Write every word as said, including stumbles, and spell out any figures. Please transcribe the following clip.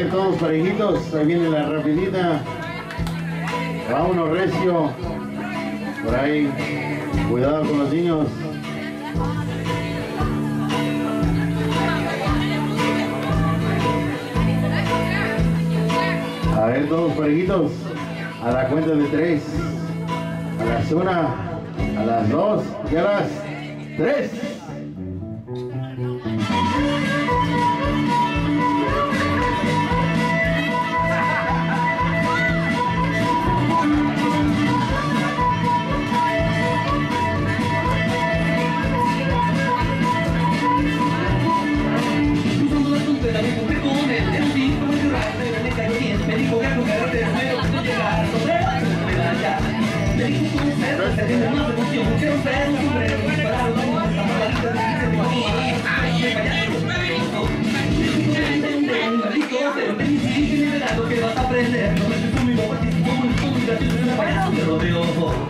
ver, todos parejitos. Ahí viene la rapidita. Vámonos recio. Por ahí. Cuidado con los niños. A ver, todos parejitos. A la cuenta de tres. A las una. A las dos. Y a las tres. Que vas a aprender, no me estoy conmigo, porque como un poco de payaso, pero digo,